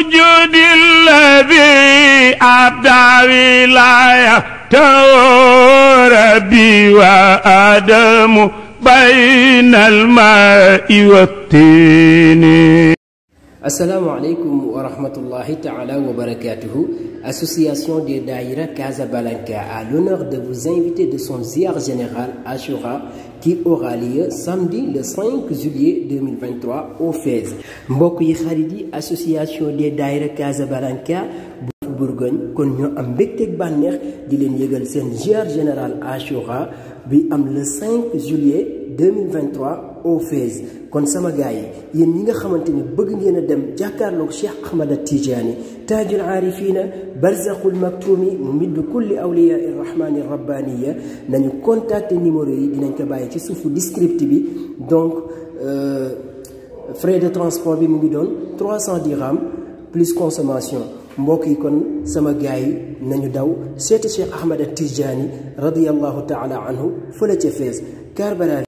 الوجود الذي أبدع ولايته ربي وآدم بين الماء والطين. Assalamu alaikum wa rahmatullahi ta'ala wa barakatuhu. Association des Daïra Casablanca a l'honneur de vous inviter de son ziar général Ashura qui aura lieu samedi le 5 juillet 2023 au Fès. Mbokk yi xarit yi association des Daïra Casablanca bu Bourgogne kon ñoo am mbégteeg bànneex di leen yëgal seen ziar général Ashura bi am le 5 juillet 2023 au Fès. kon sama gaay yi yéen ñi nga xamante ni bëgg ngeen a dem jàkkaarloog Cheikh Ahmad Tidiane taajul aarifina barzakhul maktumi mumiddu kulli awliya irrahmani rabbaniya nañu contacter numéro yi dinañ ko bàyyi ci suufu descriptif bi. Donc frais de transport bi mu ngi doon 300 dirhams plus consommation. mbokk yi kon sama gaay yi nañu daw seeti Cheikh Ahmad Tidiane radiyallahu taala anhu fële ca Fès Karbala.